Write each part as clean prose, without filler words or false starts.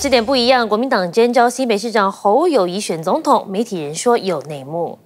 视点不一样，国民党征召新北市长侯友宜选总统，媒体人说有内幕。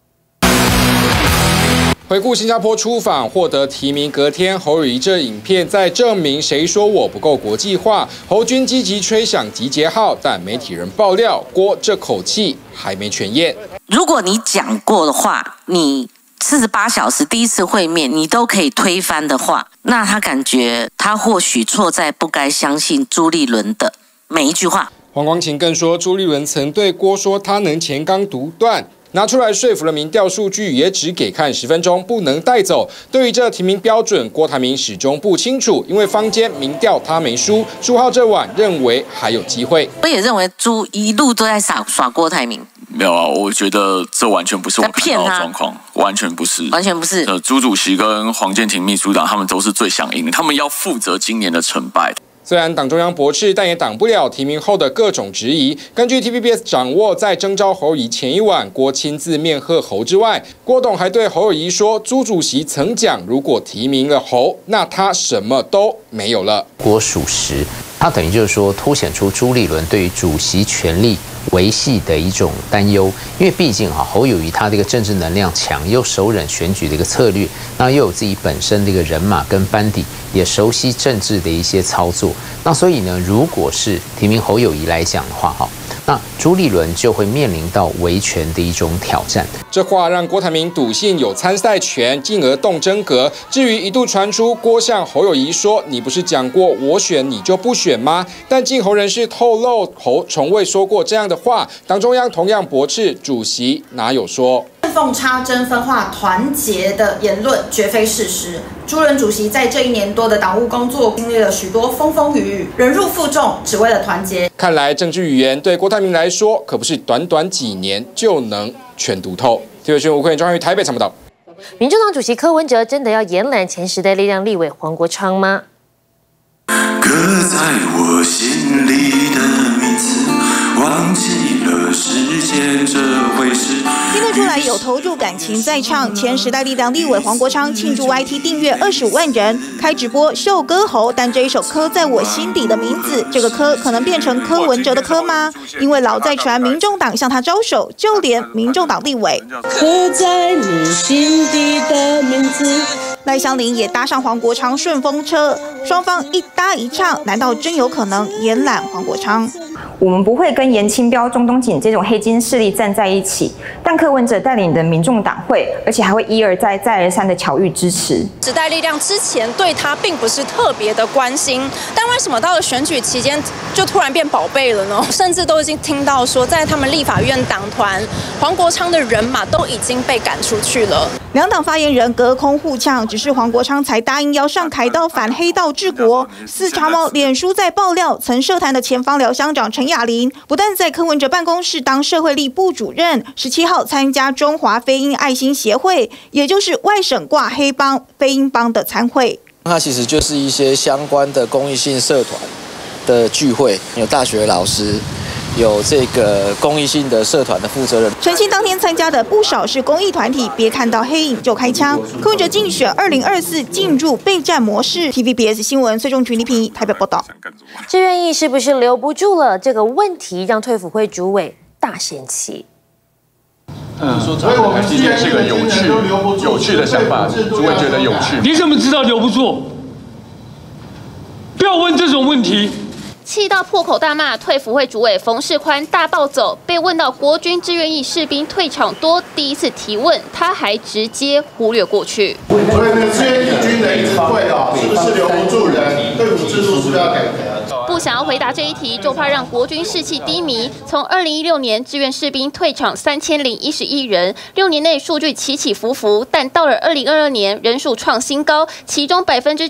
回顾新加坡出访获得提名，隔天侯友宜这影片在证明谁说我不够国际化。侯军积极吹响集结号，但媒体人爆料，郭这口气还没全咽。 如果你讲过的话，你48小时第一次会面你都可以推翻的话，那他感觉他或许错在不该相信朱立伦的每一句话。 黄光芹更说，朱立伦曾对郭说他能钱纲独断。 拿出来说服了民调数据，也只给看10分钟，不能带走。对于这提名标准，郭台铭始终不清楚，因为坊间民调他没输，朱浩这晚认为还有机会。 我也认为朱一路都在耍郭台铭。 没有啊，我觉得这完全不是我看到的状况，完全不是， 完全不是。 朱主席跟黄健庭秘书长他们都是最响应的，他们要负责今年的成败。 虽然党中央驳斥，但也挡不了提名后的各种质疑。根据 TVBS 掌握，在征召侯友宜前一晚，郭亲自面贺侯之外，郭董还对侯友宜说，朱主席曾讲，如果提名了侯，那他什么都没有了。 郭属实，他等于就是说凸显出朱立伦对于主席权力维系的一种担忧，因为毕竟侯友宜他这个政治能量强，又手忍选举的一个策略，那又有自己本身的一个人马跟班底，也熟悉政治的一些操作。 那所以呢，如果是提名侯友宜来讲的话，那朱立伦就会面临到维权的一种挑战。 这话让郭台铭笃信有参赛权，进而动真格。至于一度传出郭向侯友宜说：“你不是讲过我选你就不选吗？”但近侯人士透露，侯从未说过这样的话。党中央同样驳斥，主席哪有说？ 奉插针分化团结的言论绝非事实。朱任主席在这1年多的党务工作，经历了许多风风雨雨，忍辱负重，只为了团结。看来政治语言对郭台铭来说，可不是短短几年就能全读透。TVB新闻吴坤中于台北采访报道。 民众党主席柯文哲真的要延揽前时代力量立委黄国昌吗？ 刻在我心里的名字，忘记了时间这回事。 听得出来有投入感情在唱。前时代力量立委黄国昌庆祝 YT 订阅25万人，开直播秀歌喉。但这一首《刻在我心底的名字》，这个柯可能变成柯文哲的柯吗？因为老在传民众党向他招手，就连民众党立委刻在你心底的名字。 赖香伶也搭上黄国昌顺风车，双方一搭一唱，难道真有可能延揽黄国昌？ 我们不会跟严清标、钟东锦这种黑金势力站在一起，但柯文哲带领的民众党会，而且还会一而再、再而三的巧遇支持。 时代力量之前对他并不是特别的关心，但为什么到了选举期间就突然变宝贝了呢？甚至都已经听到说，在他们立法院党团，黄国昌的人马都已经被赶出去了。 两党发言人隔空互呛，只是黄国昌才答应要上凯道反黑道治国。四长毛脸书在爆料，曾涉谈的前芳疗乡长陈雅玲，不但在柯文哲办公室当社会力部主任，17号参加中华非裔爱心协会，也就是外省挂黑帮非裔帮的参会。 它其实就是一些相关的公益性社团的聚会，有大学老师。 有这个公益性的社团的负责人， 陈庆当天参加的不少是公益团体，别看到黑影就开枪。柯文哲竞选2024进入备战模式。TVBS 新闻崔仲群、李品仪台北报道。 志愿役是不是留不住了？这个问题让退辅会主委大生气。 所以我们今天是个有趣的想法，主委觉得有趣。 你怎么知道留不住？不要问这种问题。 气到破口大骂，退辅会主委冯世宽大暴走。被问到国军志愿役士兵退场多，第一次提问，他还直接忽略过去。 所以那个志愿役军人一直会是不是留不住人？队伍制度是不是要改革？ 不想要回答这一题，就怕让国军士气低迷。从2016年志愿士兵退场3011人，6年内数据起起伏伏，但到了2022年，人数创新高，其中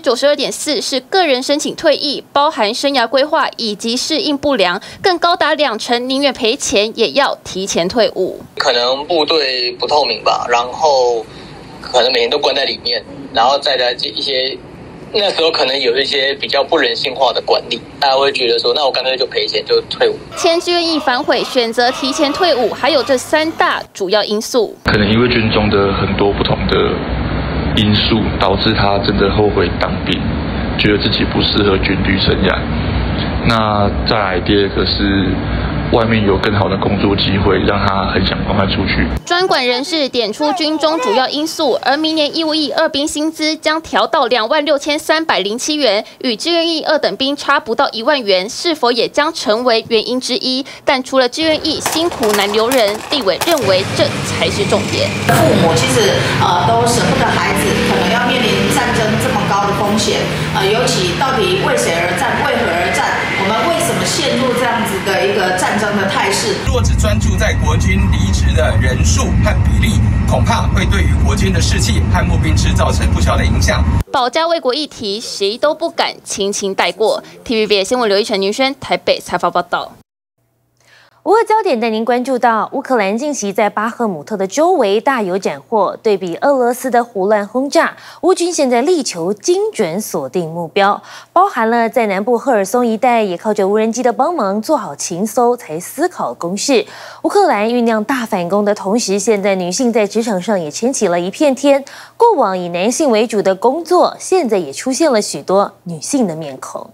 92.4%是个人申请退役，包含生涯规划。 以及适应不良，更高达20%宁愿赔钱也要提前退伍。 可能部队不透明吧，然后可能每天都关在里面，然后再来一些那时候可能有一些比较不人性化的管理，大家会觉得说，那我干脆就赔钱就退伍。 前志愿役反悔选择提前退伍，还有这3大主要因素。 可能因为军中的很多不同的因素，导致他真的后悔当兵，觉得自己不适合军旅生涯。 那再来第二个是外面有更好的工作机会，让他很想赶快出去。 专管人士点出军中主要因素，而明年义务役二兵薪资将调到26307元，与志愿役二等兵差不到1万元，是否也将成为原因之一？但除了志愿役辛苦难留人，立委认为这才是重点。 父母其实都舍不得孩子，可能要面临战争这么高的风险，尤其到底为谁而战，为何而战？我们为什么陷入这样子的一个战争的态势？ 若只专注在国军离职的人数和比例，恐怕会对于国军的士气和募兵制造成不小的影响。 保家卫国议题，谁都不敢轻轻带过。TVB 新闻刘一成、宁轩台北采访报道。 无二焦点带您关注到，乌克兰近期在巴赫姆特的周围大有斩获，对比俄罗斯的胡乱轰炸，乌军现在力求精准锁定目标，包含了在南部赫尔松一带也靠着无人机的帮忙做好情搜才思考攻势。乌克兰酝酿大反攻的同时，现在女性在职场上也撑起了一片天。过往以男性为主的工作，现在也出现了许多女性的面孔。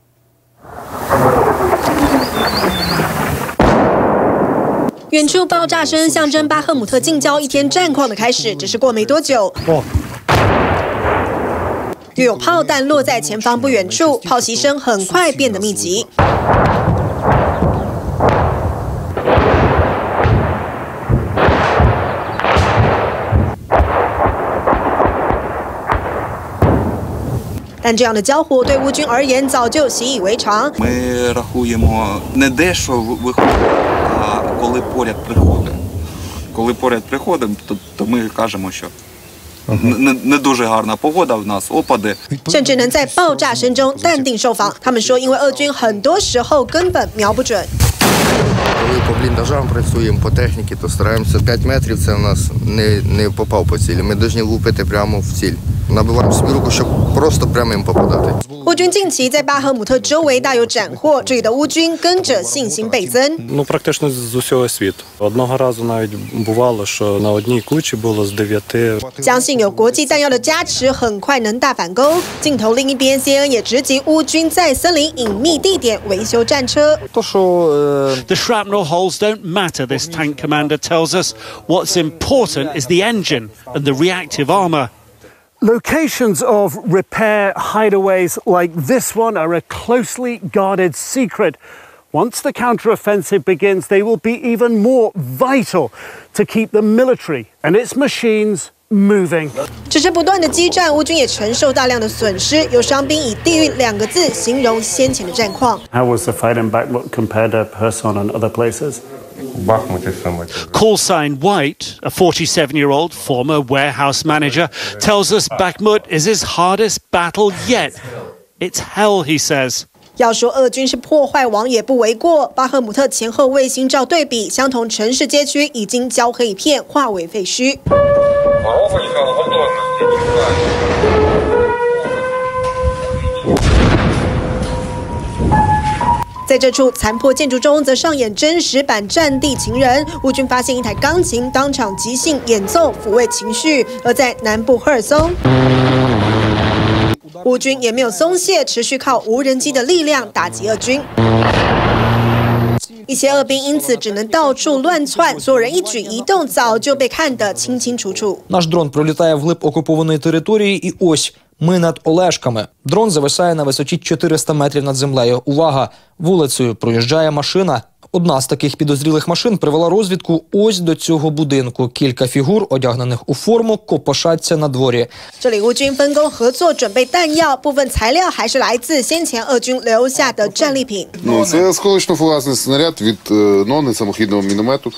远处爆炸声象征巴赫姆特近郊一天战况的开始，只是过没多久，又有炮弹落在前方不远处，炮袭声很快变得密集。但这样的交火对乌军而言早就习以为常。 Ми рахуємо не де, що виходить, а коли поряд приходить. Коли поряд приходимо, то ми кажемо, що не дуже гарна погода в нас, опади. 甚至能在爆炸声中淡定受访。他们说，因为俄军很多时候根本瞄不准。 Коли по бліндажам працюємо, по техніці, то стараємося 5 метрів, це у нас не попав по цілі. Ми повинні лупити прямо в ціль. Набиваємо собі руку, щоб просто прямо їм попадати. 乌军近期在巴赫姆特周围大有斩获，这里的乌军跟着信心倍增。 Практично з усього світу. Одного разу навіть бувало, що на одній кучі було з 9. 相信有国际弹药的加持，很快能大反攻。镜头另一边 ，CNN 也直击乌军在森林隐秘地点维修战车。 The shrapnel holes don't matter, this tank commander tells us. What's important is the engine and the reactive armor. Locations of repair hideaways like this one are a closely guarded secret. Once the counteroffensive begins, they will be even more vital to keep the military and its machines moving. 只是不断的激战，乌军也承受大量的损失。有伤兵以“地狱”2个字形容先前的战况。 How was the fight in Bakhmut compared to Kherson and other places? Call sign White, a 47-year-old former warehouse manager, tells us Bakhmut is his hardest battle yet. It's hell, he says. 要说俄军是破坏王也不为过。巴赫姆特前后卫星照对比，相同城市街区已经焦黑一片，化为废墟。在这处残破建筑中，则上演真实版《战地情人》。乌军发现一台钢琴，当场即兴演奏，抚慰情绪。而在南部赫尔松，乌军也没有松懈，持续靠无人机的力量打击俄军。一些俄兵因此只能到处乱窜，所有人一举一动早就被看得清清楚楚。 Наш дрон пролітає вглиб окупованої території, і ось ми над Олешками. Дрон зависає на висоті 400 метрів над землею. Увага! Вулицею проїжджає машина. Одна з таких підозрілих машин привела розвідку ось до цього будинку. Кілька фігур, одягнених у форму, копошаться на дворі. 这里乌军分工合作，准备弹药，部分材料还是来自先前俄军留下的战利品。 Це осколочно-фугасний снаряд від нони самохідного міномету.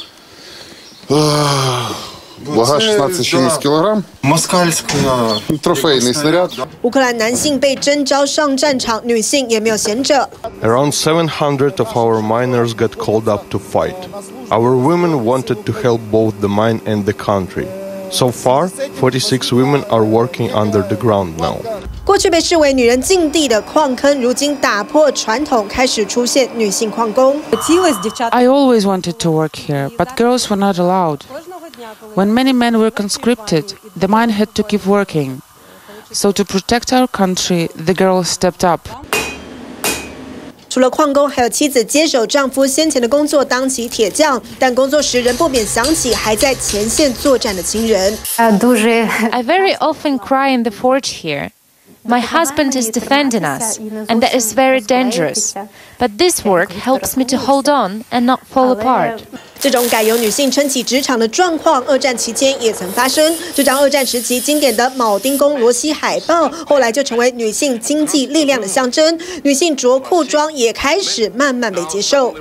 Вага 16,6 кг. Москальська. Трофейний снаряд. 乌克兰男性被征召上战场，女性也没有闲着。 Around 700 of our miners got called up to fight. Our women wanted to help both the mine and the country. So far, 46 women are working under the ground now. 过去被视为女人禁地的矿坑，如今打破传统，开始出现女性矿工。 I always wanted to work here, but girls were not allowed. When many men were conscripted, the mine had to keep working. So to protect our country, the girls stepped up. 除了矿工，还有妻子接手丈夫先前的工作，当起铁匠。但工作时仍不免想起还在前线作战的亲人。 I very often cry in the forge here. My husband is defending us, and that is very dangerous. But this work helps me to hold on and not fall apart. 这种改由女性撑起职场的状况，二战期间也曾发生。这张二战时期经典的铆钉工罗西海报，后来就成为女性经济力量的象征。女性着裤装也开始慢慢被接受。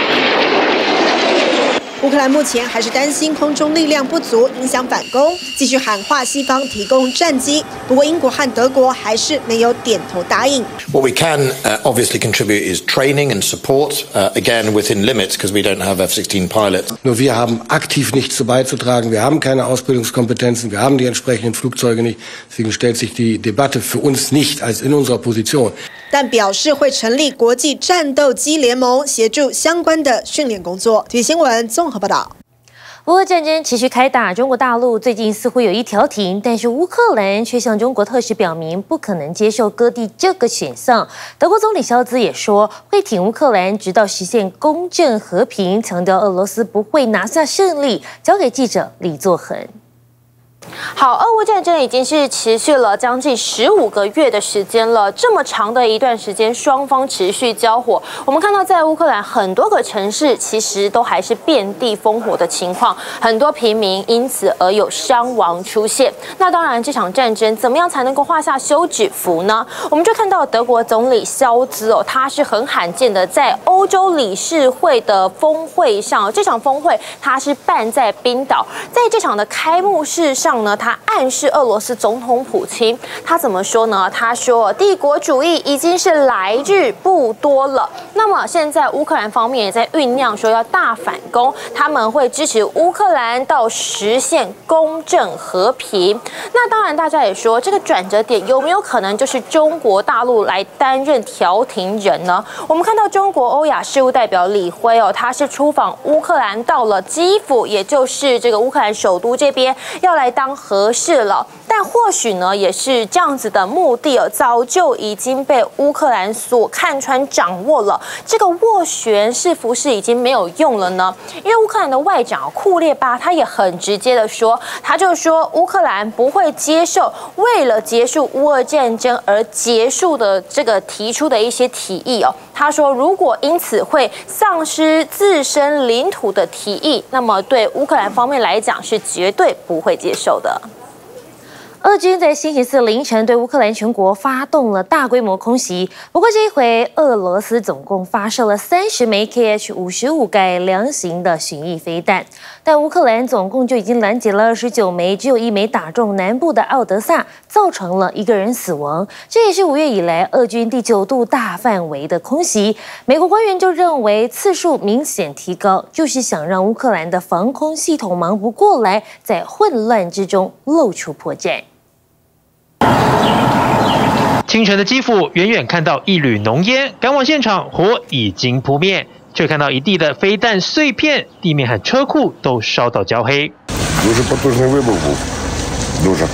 乌克兰目前还是担心空中力量不足影响反攻，继续喊话西方提供战机。不过英国和德国还是没有点头答应。 What we can obviously contribute is training and support, again within limits, because we don't have F-16 pilots. Nur wir haben aktiv nichts beizutragen. Wir haben keine Ausbildungskompetenzen. Wir haben die entsprechenden Flugzeuge nicht. Deswegen stellt sich die Debatte für uns nicht als in unserer Position. 但表示会成立国际战斗机联盟，协助相关的训练工作。体育新闻综合报道。 俄乌战争持续开打，中国大陆最近似乎有意调停，但是乌克兰却向中国特使表明不可能接受割地这个选项。德国总理肖兹也说会挺乌克兰，直到实现公正和平，强调俄罗斯不会拿下胜利。交给记者李作恒。 好，俄乌战争已经是持续了将近15个月的时间了。这么长的一段时间，双方持续交火。我们看到，在乌克兰很多个城市其实都还是遍地烽火的情况，很多平民因此而有伤亡出现。那当然，这场战争怎么样才能够画下休止符呢？我们就看到德国总理肖兹他是很罕见的在欧洲理事会的峰会上，这场峰会它是办在冰岛，在这场的开幕式上。他暗示俄罗斯总统普京，他怎么说呢？他说帝国主义已经是来日不多了。那么现在乌克兰方面也在酝酿说要大反攻，他们会支持乌克兰到实现公正和平。那当然，大家也说这个转折点有没有可能就是中国大陆来担任调停人呢？我们看到中国欧亚事务代表李辉他是出访乌克兰，到了基辅，也就是这个乌克兰首都这边，要来当和事了，但或许呢，也是这样子的目的早就已经被乌克兰所看穿掌握了。这个斡旋是不是已经没有用了呢？因为乌克兰的外长库列巴他也很直接的说，他就说乌克兰不会接受为了结束乌俄战争而结束的这个提出的一些提议他说，如果因此会丧失自身领土的提议，那么对乌克兰方面来讲是绝对不会接受的。 俄军在星期四凌晨对乌克兰全国发动了大规模空袭，不过这一回俄罗斯总共发射了30枚 Kh-55改良型的巡弋飞弹，但乌克兰总共就已经拦截了29枚，只有1枚打中南部的奥德萨，造成了1个人死亡。这也是5月以来俄军第9度大范围的空袭。美国官员就认为次数明显提高，就是想让乌克兰的防空系统忙不过来，在混乱之中露出破绽。 清晨的基辅，远远看到一缕浓烟，赶往现场，火已经扑灭，却看到一地的飞弹碎片，地面和车库都烧到焦黑。 Дуже потужний вибух був. Дуже.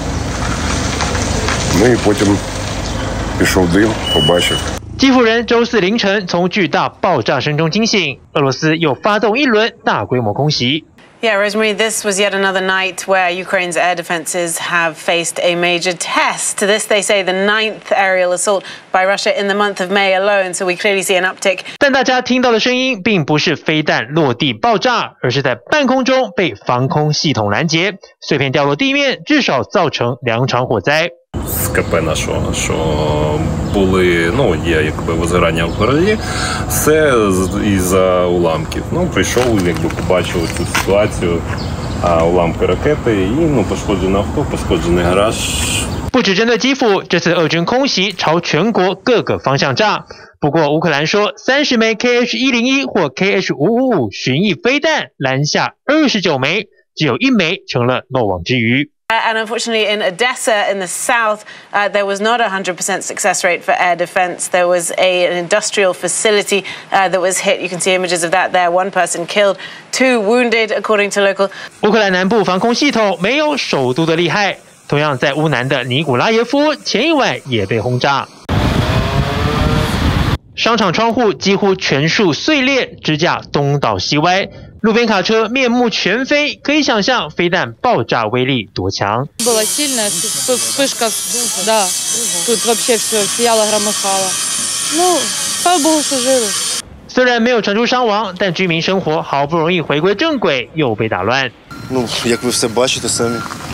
Ну і потім пішов дим, побачив. 基辅人周四凌晨从巨大爆炸声中惊醒，俄罗斯又发动一轮大规模空袭。 Yeah, Rosemary, this was yet another night where Ukraine's air defenses have faced a major test. This, they say, the 9th aerial assault by Russia in the month of May alone, so we clearly see an uptick. 但大家听到的声音并不是飞弹落地爆炸，而是在半空中被防空系统拦截，碎片掉落地面，至少造成2场火灾。 З КП нашого, що були, є якби возгорання в гаражі, все із-за уламків. Прийшов, якби побачив цю ситуацію, уламки ракети і, пошкоджене авто, пошкоджений гараж. 不只针对基辅，这次俄军空袭朝全国各个方向炸。不过乌克兰说，30枚 Kh-101 或 Kh-555 巡弋飞弹拦下29枚，只有1枚成了漏网之鱼。 And unfortunately, in Odessa, in the south, there was not a 100% success rate for air defense. There was an industrial facility that was hit. You can see images of that there. 1 person killed, 2 wounded, according to local. 乌克兰南部防空系统没有首都的厉害，同样在乌南的尼古拉耶夫前一晚也被轰炸。 商场窗户几乎全数碎裂，支架东倒西歪，路边卡车面目全非，可以想象飞弹爆炸威力多强。 Была сильная вспышка, да, тут вообще все сияло, громыхало. Ну, слава богу, что живы. 虽然没有传出伤亡，但居民生活好不容易回归正轨，又被打乱。 Ну, як ви все бачите самі,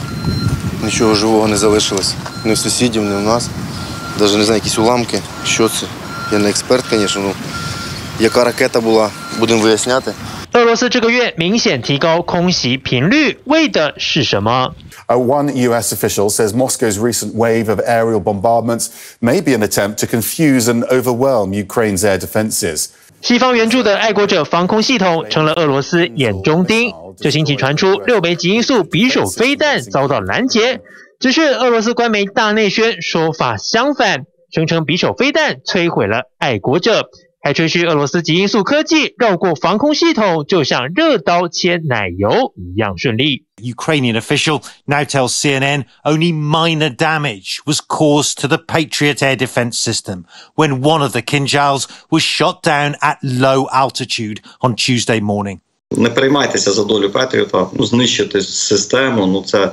нічого живого не залишилось. Ні в сусідів, ні в нас. Навіть не знаю, якісь уламки, що це. Я не експерт, звісно, ну, яка ракета була, будемо виясняти. 俄罗斯这个月明显提高空袭频率，为的是什么 ？One U.S. official says Moscow's recent wave of aerial bombardments may be an attempt to confuse and overwhelm Ukraine's air defenses. 西方援助的爱国者防空系统成了俄罗斯眼中钉。这星期传出6枚极音速匕首飞弹遭到拦截，只是俄罗斯官媒大内宣说法相反，声称匕首飞弹摧毁了爱国者，还吹嘘俄罗斯极音速科技绕过防空系统，就像热刀切奶油一样顺利。 Ukrainian official now tells CNN only minor damage was caused to the Patriot air defense system when one of the Kinjals was shot down at low altitude on Tuesday morning. Не переймайтеся за долю Петріота, знищити систему, це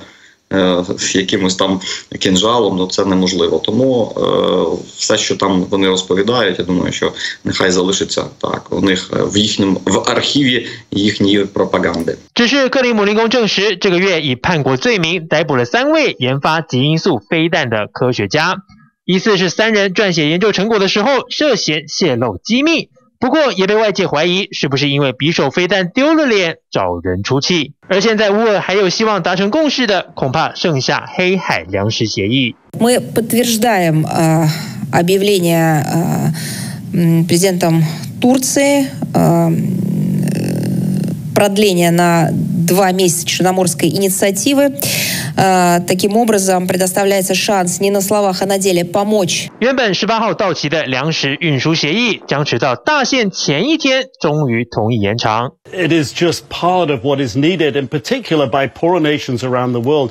якимось там кінжалом, це неможливо. Тому все, що там вони розповідають, я думаю, що нехай залишиться так у них в архіві їхньої пропаганди. 只是克里姆林宫证实，这个月以叛国罪名逮捕了3位研发极音速飞弹的科学家，疑似是3人撰写研究成果的时候涉嫌泄露机密。不过也被外界怀疑是不是因为匕首飞弹丢了脸找人出气，而现在乌俄还有希望达成共识的，恐怕剩下黑海粮食协议。 Мы подтверждаем объявление президентом Турции продления на 2 месяца Черноморской инициативы. Таким образом, предоставляется шанс не на словах, а на деле помочь. 原本18号到期的粮食运输协议将直到大限前一天终于同意延长。 It is just part of what is needed, in particular by poorer nations around the world.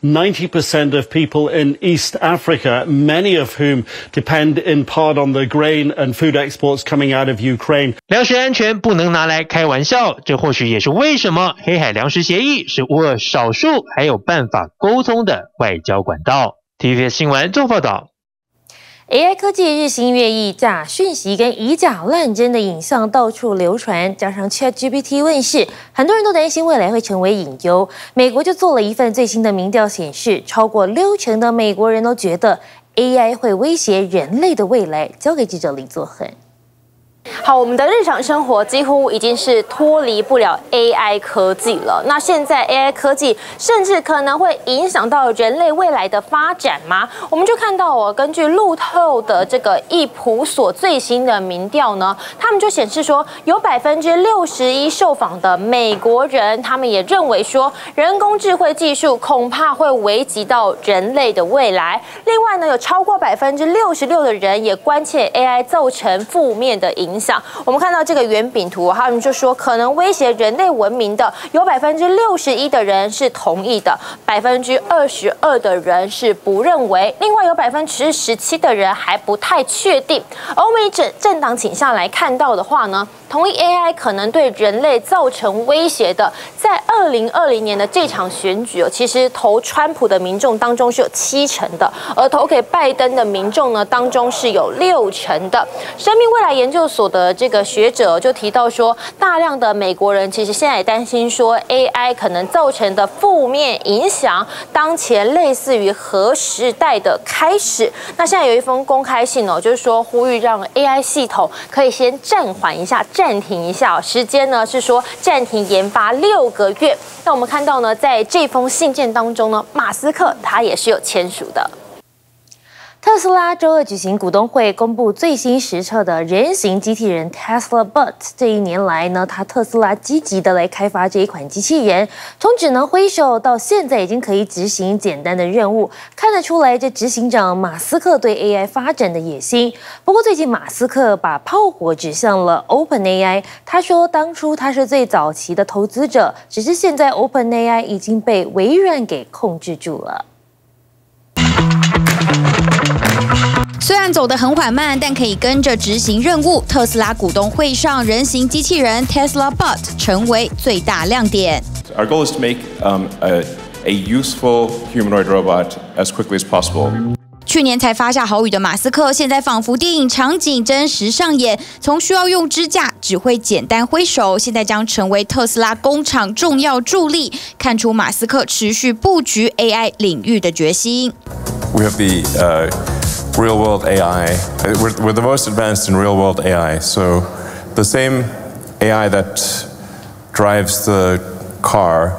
90% of people in East Africa, many of whom depend in part on the grain and food exports coming out of Ukraine. 粮食安全不能拿来开玩笑，这或许也是为什么黑海粮食协议是乌俄少数还有办法沟通的外交管道。TVBS 新闻综合报道。 AI 科技日新月异，假讯息跟以假乱真的影像到处流传，加上 ChatGPT 问世，很多人都担心未来会成为隐忧。美国就做了一份最新的民调显示，超过60%的美国人都觉得 AI 会威胁人类的未来。交给记者李作恒。 好，我们的日常生活几乎已经是脱离不了 AI 科技了。那现在 AI 科技甚至可能会影响到人类未来的发展吗？我们就看到根据路透的这个易普所最新的民调呢，他们就显示说，有61%受访的美国人，他们也认为说，人工智慧技术恐怕会危及到人类的未来。另外呢，有超过66%的人也关切 AI 造成负面的影响。我们看到这个圆饼图，他们就说可能威胁人类文明的，有61%的人是同意的，22%的人是不认为，另外有17%的人还不太确定。欧美政党倾向来看到的话呢，同意 AI 可能对人类造成威胁的，在2020年的这场选举其实投川普的民众当中是有70%的，而投给拜登的民众呢当中是有60%的。生命未来研究所的这个学者就提到说，大量的美国人其实现在也担心说 AI 可能造成的负面影响，当前类似于核时代的开始。那现在有一封公开信就是说呼吁让 AI 系统可以先暂缓一下、暂停一下，时间呢是说暂停研发6个月。那我们看到呢，在这封信件当中呢，马斯克他也是有签署的。特斯拉周二举行股东会，公布最新实测的人形机器人 Tesla Bot。这1年来呢，特斯拉积极的来开发这一款机器人，从只能挥手到现在已经可以执行简单的任务，看得出来这执行长马斯克对 AI 发展的野心。不过最近马斯克把炮火指向了 OpenAI， 他说当初他是最早期的投资者，只是现在 OpenAI 已经被微软给控制住了。 虽然走得很缓慢，但可以跟着执行任务。特斯拉股东会上，人形机器人 Tesla Bot 成为最大亮点。 Our goal is to make a useful humanoid robot as quickly as possible. 去年才发下豪语的马斯克，现在仿佛电影场景真实上演。从需要用支架，只会简单挥手，现在将成为特斯拉工厂重要助力，看出马斯克持续布局 AI 领域的决心。 We have the real-world AI. We're the most advanced in real-world AI. So the same AI that drives the car,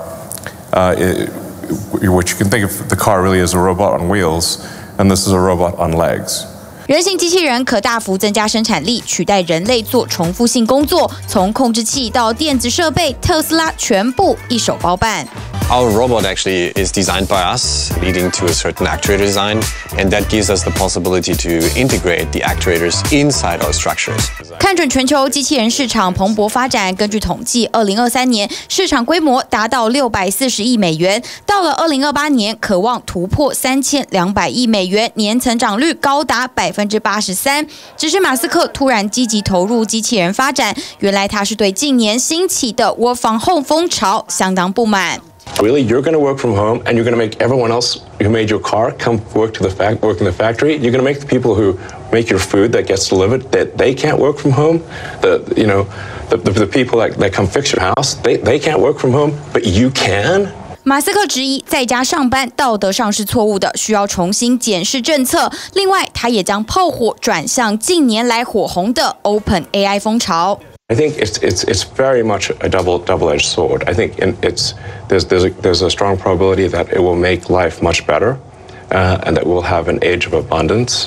which you can think of the car really as a robot on wheels. And this is a robot on legs. 人形机器人可大幅增加生产力，取代人类做重复性工作。从控制器到电子设备，特斯拉全部一手包办。 Our robot actually is designed by us, leading to a certain actuator design, and that gives us the possibility to integrate the actuators inside our structures. 看准全球机器人市场蓬勃发展，根据统计，2023年市场规模达到$640亿，到了2028年，可望突破$3200亿，年成长率高达83%。只是马斯克突然积极投入机器人发展，原来他是对近年兴起的 Work from Home 风潮相当不满。 Really, you're going to work from home, and you're going to make everyone else who made your car come work in the factory. You're going to make the people who make your food that gets delivered that they can't work from home. The people that come fix your house, they can't work from home, but you can. 马斯克质疑在家上班道德上是错误的，需要重新检视政策。另外，他也将炮火转向近年来火红的 Open AI 风潮。 I think it's very much a double-edged sword. I think there's a strong probability that it will make life much better, and that we'll have an age of abundance.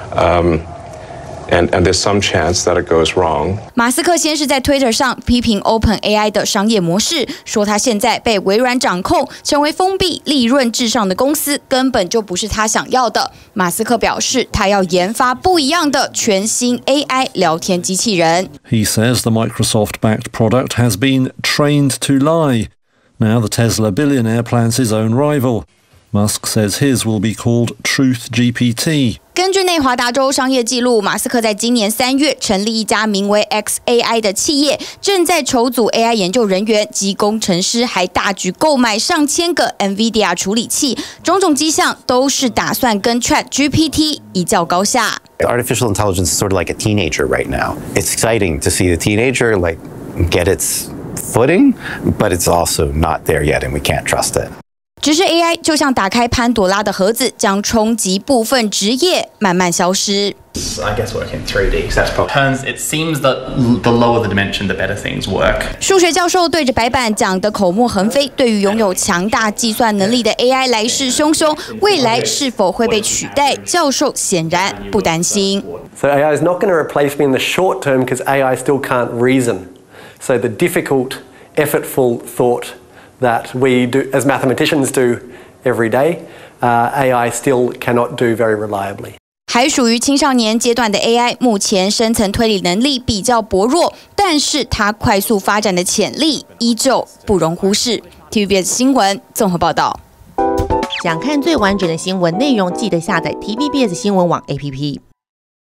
And there's some chance that it goes wrong. 马斯克先是在 Twitter 上批评 OpenAI 的商业模式，说他现在被微软掌控，成为封闭、利润至上的公司，根本就不是他想要的。马斯克表示，他要研发不一样的全新 AI 聊天机器人。 He says the Microsoft-backed product has been trained to lie. Now the Tesla billionaire plans his own rival. Musk says his will be called Truth GPT. 根据内华达州商业记录，马斯克在今年3月成立一家名为 XAI 的企业，正在筹组 AI 研究人员及工程师，还大举购买上千个 NVIDIA 处理器，种种迹象都是打算跟 ChatGPT 一较高下。 Artificial intelligence is sort of like a teenager right now. It's exciting to see the teenager get its footing, but it's also not there yet, and we can't trust it. 只是 AI 就像打开潘朵拉的盒子，将冲击部分职业慢慢消失。 I guess work in 3D, because that's probably. It seems that the lower the dimension, the better things work. 数学教授对着白板讲得口沫横飞，对于拥有强大计算能力的 AI 来势汹汹，未来是否会被取代？教授显然不担心。 So AI is not going to replace me in the short term because AI still can't reason. So the difficult, effortful thought that we do as mathematicians do every day, AI still cannot do very reliably. 还属于青少年阶段的 AI， 目前深层推理能力比较薄弱，但是它快速发展的潜力依旧不容忽视。TVBS 新闻综合报道。 想看最完整的新闻内容，记得下载 TVBS 新闻网 APP。